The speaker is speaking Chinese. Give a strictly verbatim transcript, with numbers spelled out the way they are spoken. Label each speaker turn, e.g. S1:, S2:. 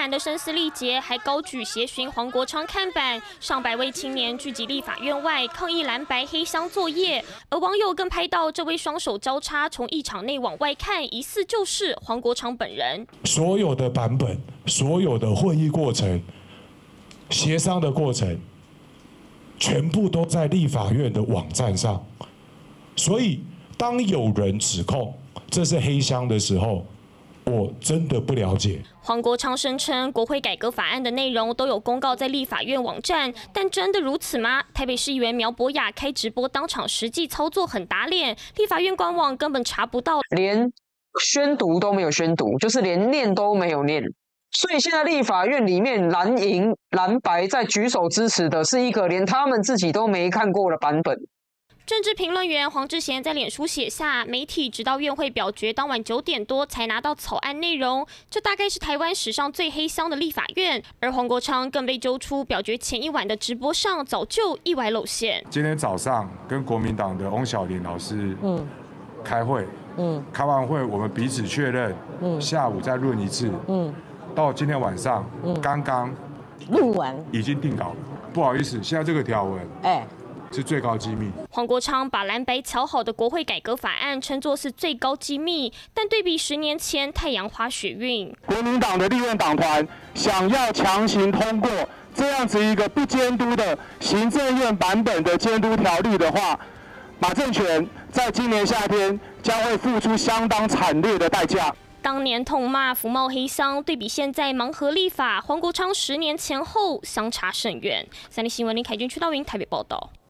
S1: 喊的声嘶力竭，还高举协寻黄国昌看板，上百位青年聚集立法院外抗议蓝白黑箱作业。而网友更拍到这位双手交叉从议场内往外看，疑似就是黄国昌本人。
S2: 所有的版本，所有的会议过程、协商的过程，全部都在立法院的网站上。所以，当有人指控这是黑箱的时候，我真的不了解。
S1: 黄国昌声称，国会改革法案的内容都有公告在立法院网站，但真的如此吗？台北市议员苗博雅开直播当场实际操作很打脸，立法院官网根本查不到，
S3: 连宣读都没有宣读，就是连念都没有念。所以现在立法院里面蓝营蓝白在举手支持的是一个连他们自己都没看过的版本。
S1: 政治评论员黄志贤在脸书写下，媒体直到院会表决当晚九点多才拿到草案内容，这大概是台湾史上最黑箱的立法院。而黄国昌更被揪出表决前一晚的直播上早就意外露馅。
S4: 今天早上跟国民党的翁小玲老师嗯开会，嗯，开完会我们彼此确认，嗯，下午再论一次，嗯，到今天晚上，嗯，刚刚
S5: 论完
S4: 已经定稿了。不好意思，现在这个条文，哎。是最高机密。
S1: 黄国昌把蓝白瞧好的国会改革法案称作是最高机密，但对比十年前太阳花学运，
S6: 国民党的立院党团想要强行通过这样子一个不监督的行政院版本的监督条例的话，马政权在今年夏天将会付出相当惨烈的代价。
S1: 当年痛骂服贸黑箱，对比现在盲盒立法，黄国昌十年前后相差甚远。三立新闻林凯君、屈道云台北报道。